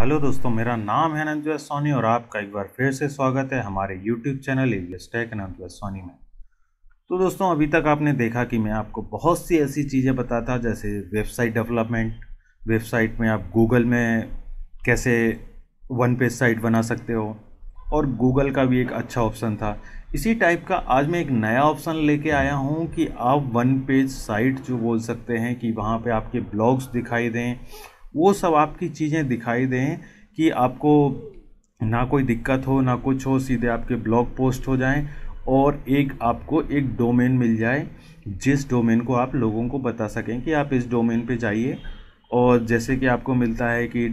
Hello दोस्तों, मेरा नाम है अनंत सोनी और आपका एक बार फिर से स्वागत है हमारे यूट्यूब चैनल अनंत सोनी में। तो दोस्तों, अभी तक आपने देखा कि मैं आपको बहुत सी ऐसी चीज़ें बताता, जैसे वेबसाइट डेवलपमेंट, वेबसाइट में आप गूगल में कैसे वन पेज साइट बना सकते हो, और गूगल का भी एक अच्छा ऑप्शन था। इसी टाइप का आज मैं एक नया ऑप्शन लेके आया हूँ कि आप वन पेज साइट जो बोल सकते हैं कि वहाँ पे आपके ब्लॉग्स दिखाई दें, वो सब आपकी चीज़ें दिखाई दें कि आपको ना कोई दिक्कत हो ना कुछ हो, सीधे आपके ब्लॉग पोस्ट हो जाएं और आपको एक डोमेन मिल जाए, जिस डोमेन को आप लोगों को बता सकें कि आप इस डोमेन पे जाइए। और जैसे कि आपको मिलता है कि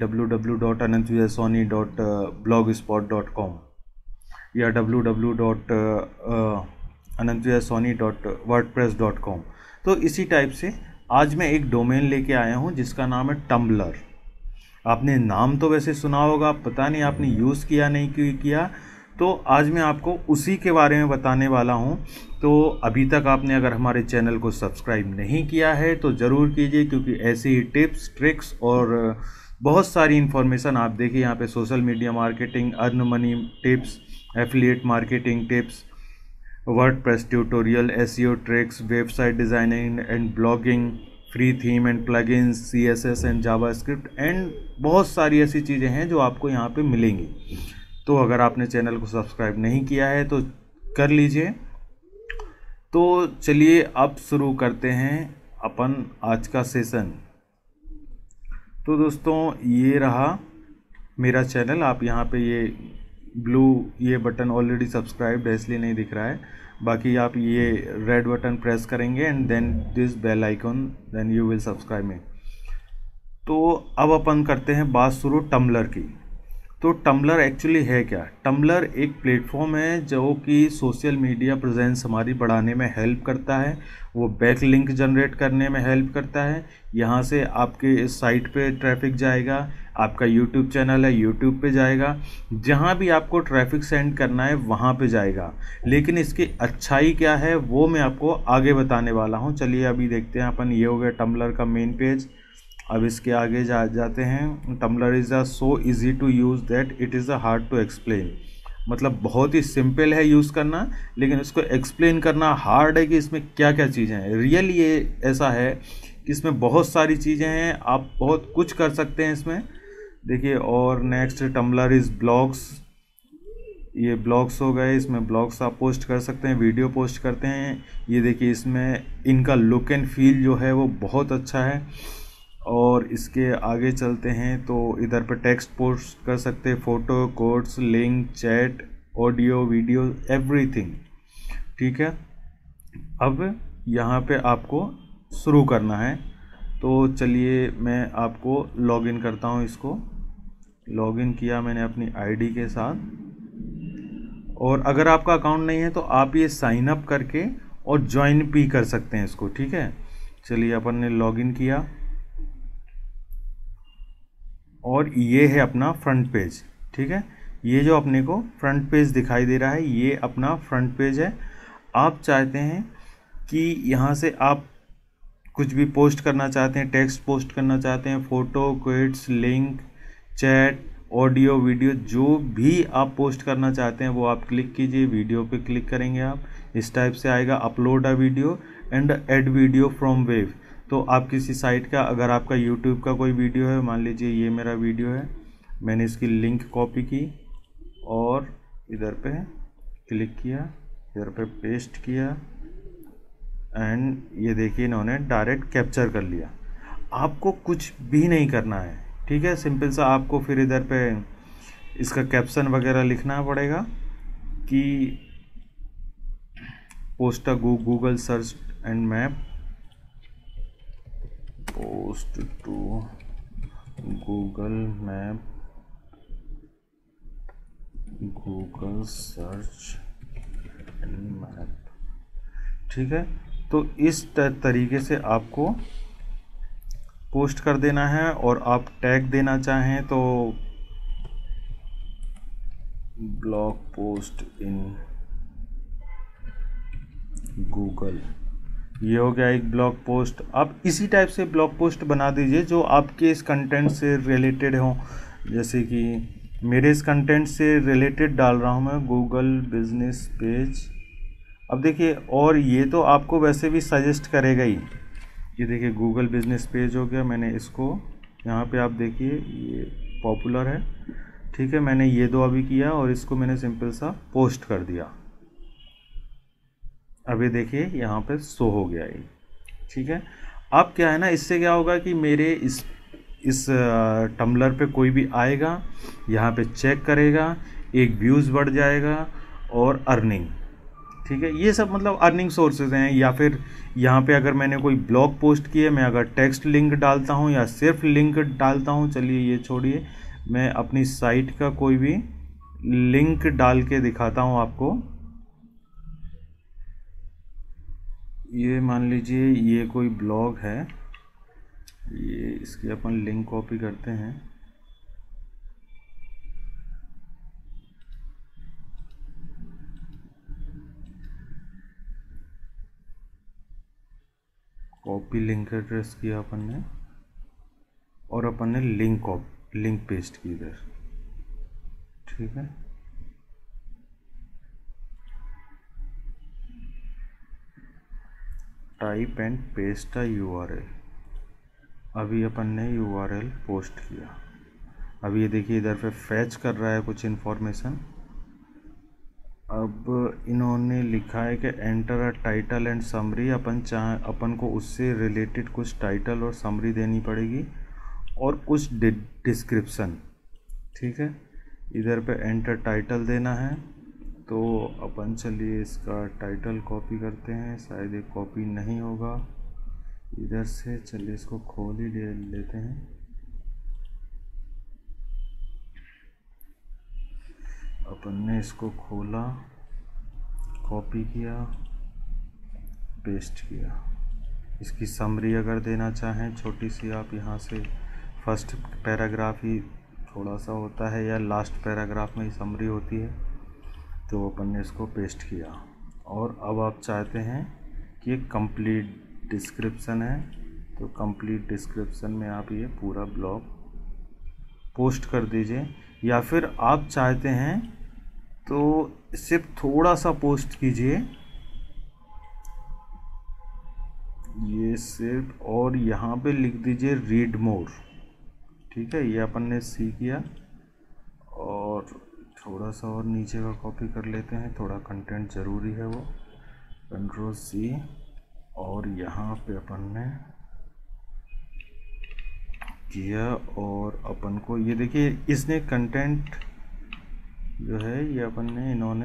www.anantvijaySoni.blogspot.com या www.anantvijaySoni.wordpress.com। तो इसी टाइप से आज मैं एक डोमेन लेके आया हूँ जिसका नाम है टम्बलर। आपने नाम तो वैसे सुना होगा, पता नहीं आपने यूज़ किया नहीं किया। तो आज मैं आपको उसी के बारे में बताने वाला हूँ। तो अभी तक आपने अगर हमारे चैनल को सब्सक्राइब नहीं किया है तो ज़रूर कीजिए, क्योंकि ऐसी ही टिप्स ट्रिक्स और बहुत सारी इन्फॉर्मेशन आप देखिए यहाँ पे। Social media marketing, earn money tips, affiliate marketing tips, WordPress tutorial, SEO tricks, website designing and blogging, free theme and plugins, CSS and JavaScript एंड बहुत सारी ऐसी चीज़ें हैं जो आपको यहाँ पे मिलेंगी। तो अगर आपने चैनल को सब्सक्राइब नहीं किया है तो कर लीजिए। तो चलिए अब शुरू करते हैं अपन आज का सेशन। तो दोस्तों, ये रहा मेरा चैनल। आप यहाँ पे ये बटन ऑलरेडी सब्सक्राइब्ड है इसलिए नहीं दिख रहा है, बाकी आप ये रेड बटन प्रेस करेंगे and then this bell icon, then you will subscribe me. तो अब अपन करते हैं बात शुरू टम्बलर की। तो टम्बलर एक्चुअली है क्या? टम्बलर एक प्लेटफॉर्म है जो कि सोशल मीडिया प्रेजेंस हमारी बढ़ाने में हेल्प करता है, वो बैक लिंक जनरेट करने में हेल्प करता है। यहाँ से आपके इस साइट पे ट्रैफिक जाएगा, आपका यूट्यूब चैनल है यूट्यूब पे जाएगा, जहाँ भी आपको ट्रैफिक सेंड करना है वहाँ पे जाएगा। लेकिन इसकी अच्छाई क्या है वो मैं आपको आगे बताने वाला हूँ। चलिए अभी देखते हैं अपन। ये हो गया टम्बलर का मेन पेज। अब इसके आगे जाते हैं। Tumblr is a so easy to use that it is a hard to explain. मतलब बहुत ही सिंपल है यूज़ करना, लेकिन इसको एक्सप्लेन करना हार्ड है कि इसमें क्या क्या चीज़ें हैं। रियल ये ऐसा है कि इसमें बहुत सारी चीज़ें हैं, आप बहुत कुछ कर सकते हैं इसमें। देखिए, और नेक्स्ट टम्बलर इज़ ब्लॉग्स। ये ब्लॉग्स हो गए, इसमें ब्लॉग्स आप पोस्ट कर सकते हैं, वीडियो पोस्ट करते हैं। ये देखिए, इसमें इनका लुक एंड फील जो है वो बहुत अच्छा है। और इसके आगे चलते हैं तो इधर पर टेक्स्ट पोस्ट कर सकते हैं, photo, codes, link, chat, audio, video, everything. ठीक है, अब यहाँ पे आपको शुरू करना है। तो चलिए मैं आपको लॉगिन करता हूँ। इसको लॉगिन किया मैंने अपनी आईडी के साथ, और अगर आपका अकाउंट नहीं है तो आप ये साइन अप करके और ज्वाइन भी कर सकते हैं इसको। ठीक है, चलिए अपन ने लॉगिन किया और ये है अपना फ्रंट पेज। ठीक है, ये जो अपने को फ्रंट पेज दिखाई दे रहा है ये अपना फ्रंट पेज है। आप चाहते हैं कि यहाँ से आप कुछ भी पोस्ट करना चाहते हैं, टेक्स्ट पोस्ट करना चाहते हैं, photo, quotes, link, chat, audio, video, जो भी आप पोस्ट करना चाहते हैं वो आप क्लिक कीजिए। वीडियो पे क्लिक करेंगे आप, इस टाइप से आएगा upload a video and add video from web. तो आप किसी साइट का, अगर आपका यूट्यूब का कोई वीडियो है, मान लीजिए ये मेरा वीडियो है, मैंने इसकी लिंक कॉपी की और इधर पे क्लिक किया, इधर पे पेस्ट किया एंड ये देखिए इन्होंने डायरेक्ट कैप्चर कर लिया। आपको कुछ भी नहीं करना है। ठीक है, सिंपल सा आपको फिर इधर पे इसका कैप्शन वगैरह लिखना पड़ेगा कि post a Google search and map, post to Google map, Google search and map. ठीक है, तो इस तरीके से आपको पोस्ट कर देना है। और आप टैग देना चाहें तो ब्लॉग पोस्ट इन गूगल, ये हो गया एक ब्लॉग पोस्ट। आप इसी टाइप से ब्लॉग पोस्ट बना दीजिए जो आपके इस कंटेंट से रिलेटेड हो, जैसे कि मेरे इस कंटेंट से रिलेटेड डाल रहा हूँ मैं, गूगल बिजनेस पेज। अब देखिए, और ये तो आपको वैसे भी सजेस्ट करेगा ही। ये देखिए गूगल बिजनेस पेज हो गया, मैंने इसको यहाँ पे आप देखिए ये पॉपुलर है, ठीक है। मैंने ये दो अभी किया और इसको मैंने सिंपल सा पोस्ट कर दिया। अभी देखिए यहाँ पे शो हो गया ये, ठीक है। अब क्या है ना, इससे क्या होगा कि मेरे इस टम्बलर पे कोई भी आएगा, यहाँ पे चेक करेगा, एक व्यूज़ बढ़ जाएगा और अर्निंग, ठीक है। ये सब मतलब अर्निंग सोर्सेज हैं। या फिर यहाँ पे अगर मैंने कोई ब्लॉग पोस्ट किए, मैं अगर टेक्स्ट लिंक डालता हूँ या सिर्फ लिंक डालता हूँ, चलिए ये छोड़िए, मैं अपनी साइट का कोई भी लिंक डाल के दिखाता हूँ आपको। ये मान लीजिए ये कोई ब्लॉग है, ये इसकी अपन लिंक कॉपी करते हैं। कॉपी लिंक एड्रेस किया अपन ने और अपन ने लिंक पेस्ट की इधर, ठीक है। Type and paste a URL. अभी अपन ने यूआरएल पोस्ट किया। अभी ये देखिए इधर पे फैच कर रहा है कुछ इन्फॉर्मेशन। अब इन्होंने लिखा है कि enter a title and summary. अपन को उससे रिलेटेड कुछ टाइटल और समरी देनी पड़ेगी और कुछ डिस्क्रिप्शन, ठीक है। इधर पे एंटर टाइटल देना है, तो अपन चलिए इसका टाइटल कॉपी करते हैं, शायद ये कॉपी नहीं होगा इधर से। चलिए इसको खोल ही लेते हैं। अपन ने इसको खोला, कॉपी किया, पेस्ट किया। इसकी समरी अगर देना चाहें छोटी सी, आप यहाँ से फर्स्ट पैराग्राफ ही थोड़ा सा होता है या लास्ट पैराग्राफ में ही समरी होती है, तो अपन ने इसको पेस्ट किया। और अब आप चाहते हैं कि एक कंप्लीट डिस्क्रिप्शन है, तो कंप्लीट डिस्क्रिप्शन में आप ये पूरा ब्लॉग पोस्ट कर दीजिए। या फिर आप चाहते हैं तो सिर्फ थोड़ा सा पोस्ट कीजिए, ये सिर्फ, और यहाँ पे लिख दीजिए रीड मोर, ठीक है। ये अपन ने सी किया और थोड़ा सा और नीचे का कॉपी कर लेते हैं, थोड़ा कंटेंट ज़रूरी है वो, कंट्रोल सी। और यहाँ पे अपन ने किया और अपन को ये देखिए इसने कंटेंट जो है ये अपन ने, इन्होंने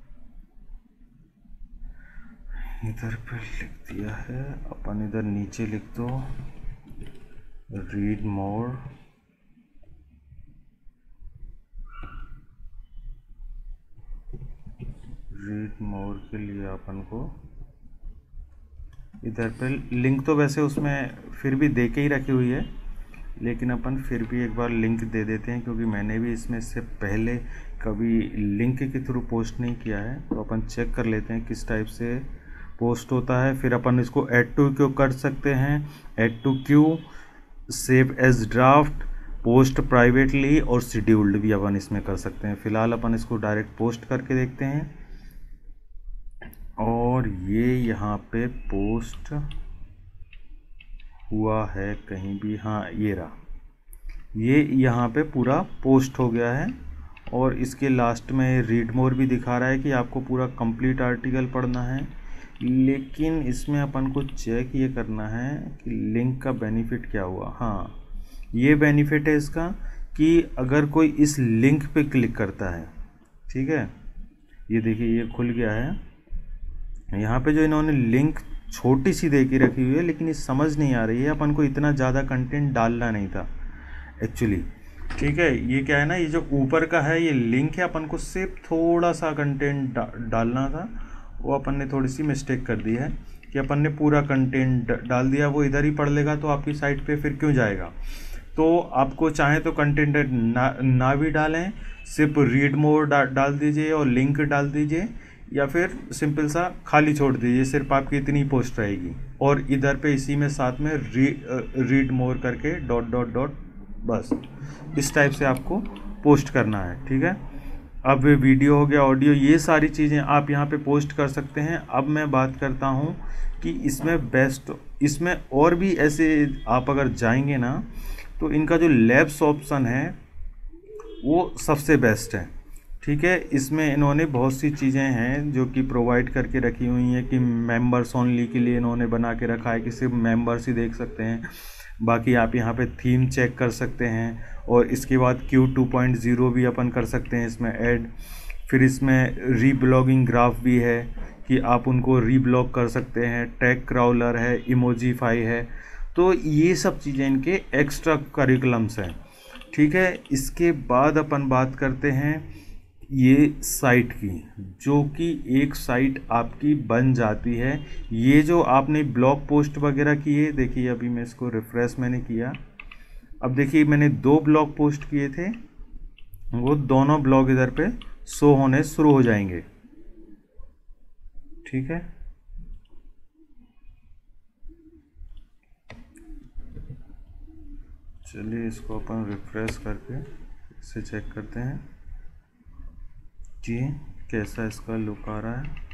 इधर पे लिख दिया है। अपन इधर नीचे लिख दो रीड मोर, रीड मोर के लिए अपन को इधर पे लिंक तो वैसे उसमें फिर भी दे के ही रखी हुई है, लेकिन अपन फिर भी एक बार लिंक दे देते हैं, क्योंकि मैंने भी इसमें से पहले कभी लिंक के थ्रू पोस्ट नहीं किया है। तो अपन चेक कर लेते हैं किस टाइप से पोस्ट होता है। फिर अपन इसको ऐड टू क्यू कर सकते हैं, add to queue, save as draft, post privately और शेड्यूल्ड भी अपन इसमें कर सकते हैं। फिलहाल अपन इसको डायरेक्ट पोस्ट करके देखते हैं। और ये यहाँ पे पोस्ट हुआ है कहीं भी, हाँ ये रहा, ये यहाँ पे पूरा पोस्ट हो गया है। और इसके लास्ट में रीड मोर भी दिखा रहा है कि आपको पूरा कंप्लीट आर्टिकल पढ़ना है। लेकिन इसमें अपन को चेक ये करना है कि लिंक का बेनिफिट क्या हुआ। हाँ, ये बेनिफिट है इसका कि अगर कोई इस लिंक पे क्लिक करता है, ठीक है, ये देखिए ये खुल गया है। यहाँ पे जो इन्होंने लिंक छोटी सी दे के रखी हुई है, लेकिन ये समझ नहीं आ रही है, अपन को इतना ज़्यादा कंटेंट डालना नहीं था एक्चुअली, ठीक है। ये क्या है ना, ये जो ऊपर का है ये लिंक है, अपन को सिर्फ थोड़ा सा कंटेंट डालना था, वो अपन ने थोड़ी सी मिस्टेक कर दी है कि अपन ने पूरा कंटेंट डाल दिया। वो इधर ही पढ़ लेगा तो आपकी साइट पे फिर क्यों जाएगा। तो आपको चाहे तो कंटेंट ना भी डालें, सिर्फ रीड मोर डाल दीजिए और लिंक डाल दीजिए, या फिर सिंपल सा खाली छोड़ दीजिए, सिर्फ आपकी इतनी पोस्ट रहेगी। और इधर पे इसी में साथ में रीड मोर करके डॉट डॉट डॉट बस इस टाइप से आपको पोस्ट करना है, ठीक है। अब वीडियो हो गया, ऑडियो, ये सारी चीज़ें आप यहाँ पे पोस्ट कर सकते हैं। अब मैं बात करता हूँ कि इसमें बेस्ट, इसमें और भी ऐसे आप अगर जाएंगे ना तो इनका जो लैब्स ऑप्शन है वो सबसे बेस्ट है, ठीक है। इसमें इन्होंने बहुत सी चीज़ें हैं जो कि प्रोवाइड करके रखी हुई हैं कि मेंबर्स ओनली के लिए इन्होंने बना के रखा है कि सिर्फ मेंबर्स ही देख सकते हैं। बाकी आप यहाँ पे थीम चेक कर सकते हैं, और इसके बाद Q 2.0 भी अपन कर सकते हैं इसमें ऐड। फिर इसमें रीब्लॉगिंग ग्राफ भी है कि आप उनको रीब्लॉग कर सकते हैं, टैग क्राउलर है, इमोजीफाई है। तो ये सब चीज़ें इनके एक्स्ट्रा करिकुलम्स हैं, ठीक है। इसके बाद अपन बात करते हैं ये साइट की, जो कि एक साइट आपकी बन जाती है। ये जो आपने ब्लॉग पोस्ट वगैरह किए, देखिए अभी मैं इसको रिफ्रेश मैंने किया, अब देखिए मैंने 2 ब्लॉग पोस्ट किए थे, वो दोनों ब्लॉग इधर पे शो होने शुरू हो जाएंगे, ठीक है। चलिए इसको अपन रिफ्रेश करके इसे चेक करते हैं कि कैसा इसका लुक आ रहा है।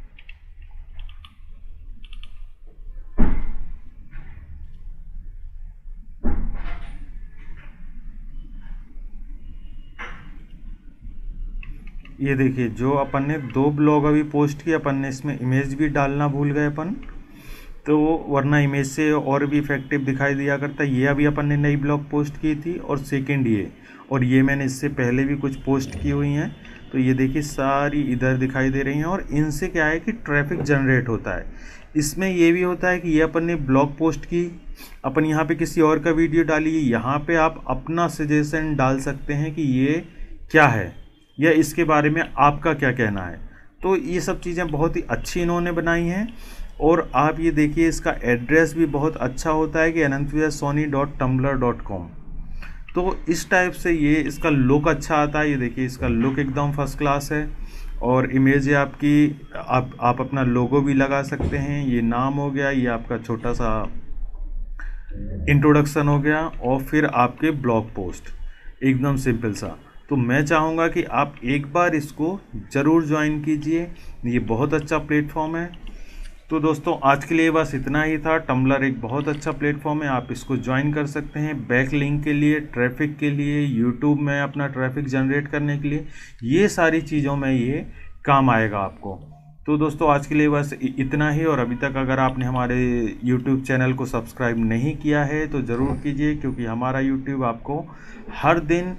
ये देखिए जो अपन ने 2 ब्लॉग अभी पोस्ट किए, अपन ने इसमें इमेज भी डालना भूल गए अपन, तो वरना इमेज से और भी इफेक्टिव दिखाई दिया करता। ये अभी अपन ने नई ब्लॉग पोस्ट की थी, और सेकंड ये, और ये मैंने इससे पहले भी कुछ पोस्ट की हुई हैं, तो ये देखिए सारी इधर दिखाई दे रही हैं। और इनसे क्या है कि ट्रैफिक जनरेट होता है। इसमें ये भी होता है कि ये अपन ने ब्लॉग पोस्ट की, अपन यहाँ पे किसी और का वीडियो डालिए, यहाँ पे आप अपना सजेशन डाल सकते हैं कि ये क्या है या इसके बारे में आपका क्या कहना है। तो ये सब चीज़ें बहुत ही अच्छी इन्होंने बनाई हैं। और आप ये देखिए इसका एड्रेस भी बहुत अच्छा होता है कि anantvijay.soni.tumblr.com। तो इस टाइप से ये इसका लुक अच्छा आता है। ये देखिए इसका लुक एकदम फर्स्ट क्लास है, और इमेज है आपकी, आप अपना लोगो भी लगा सकते हैं। ये नाम हो गया, ये आपका छोटा सा इंट्रोडक्शन हो गया, और फिर आपके ब्लॉग पोस्ट एकदम सिंपल सा। तो मैं चाहूँगा कि आप एक बार इसको ज़रूर ज्वाइन कीजिए, ये बहुत अच्छा प्लेटफॉर्म है। तो दोस्तों आज के लिए बस इतना ही था। टम्बलर एक बहुत अच्छा प्लेटफॉर्म है, आप इसको ज्वाइन कर सकते हैं बैक लिंक के लिए, ट्रैफिक के लिए, यूट्यूब में अपना ट्रैफिक जनरेट करने के लिए, ये सारी चीज़ों में ये काम आएगा आपको। तो दोस्तों आज के लिए बस इतना ही। और अभी तक अगर आपने हमारे यूट्यूब चैनल को सब्सक्राइब नहीं किया है तो ज़रूर कीजिए, क्योंकि हमारा यूट्यूब आपको हर दिन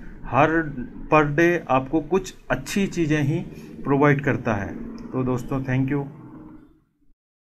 पर डे आपको कुछ अच्छी चीज़ें ही प्रोवाइड करता है। तो दोस्तों थैंक यू।